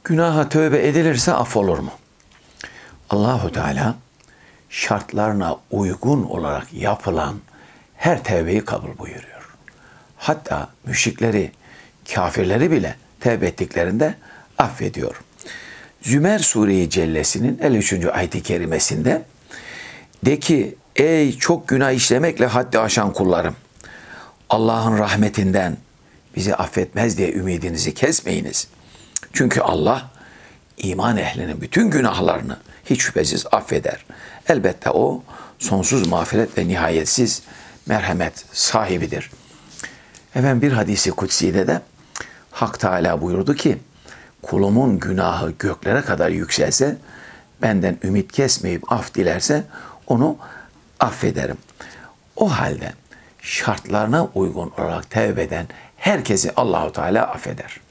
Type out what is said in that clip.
Günaha tövbe edilirse affolur mu? Allahu Teala şartlarına uygun olarak yapılan her tevbeyi kabul buyuruyor. Hatta müşrikleri, kafirleri bile tevbe ettiklerinde affediyor. Zümer Sure-i Cellesi'nin 53. ayet-i kerimesinde de ki ey çok günah işlemekle haddi aşan kullarım, Allah'ın rahmetinden bizi affetmez diye ümidinizi kesmeyiniz. Çünkü Allah iman ehlinin bütün günahlarını hiç şüphesiz affeder. Elbette o sonsuz mağfiret ve nihayetsiz merhamet sahibidir. Efendim bir hadisi kutsi'de de Hak Teala buyurdu ki kulumun günahı göklere kadar yükselse benden ümit kesmeyip af dilerse onu affederim. O halde şartlarına uygun olarak tevbe eden herkesi Allahu Teala affeder.